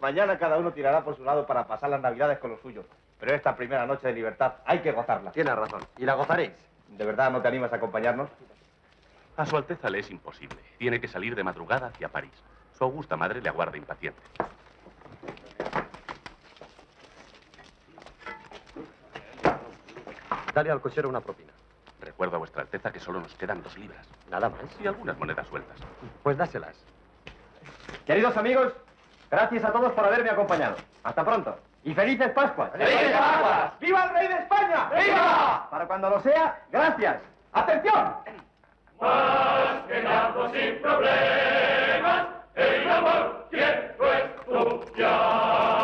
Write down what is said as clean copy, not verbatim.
Mañana cada uno tirará por su lado para pasar las Navidades con los suyos. Pero esta primera noche de libertad hay que gozarla. Tienes razón. Y la gozaréis. ¿De verdad no te animas a acompañarnos? A su Alteza le es imposible. Tiene que salir de madrugada hacia París. Su augusta madre le aguarda impaciente. Dale al cochero una propina. Recuerdo a vuestra Alteza que solo nos quedan 2 libras. Nada más. Y algunas monedas sueltas. Pues dáselas. Queridos amigos, gracias a todos por haberme acompañado. Hasta pronto. Y felices Pascuas. ¡Felices Pascuas! ¡Viva el rey de España! ¡Viva! Para cuando lo sea, gracias. ¡Atención! Más que nada sin problemas, el amor quiero estudiar.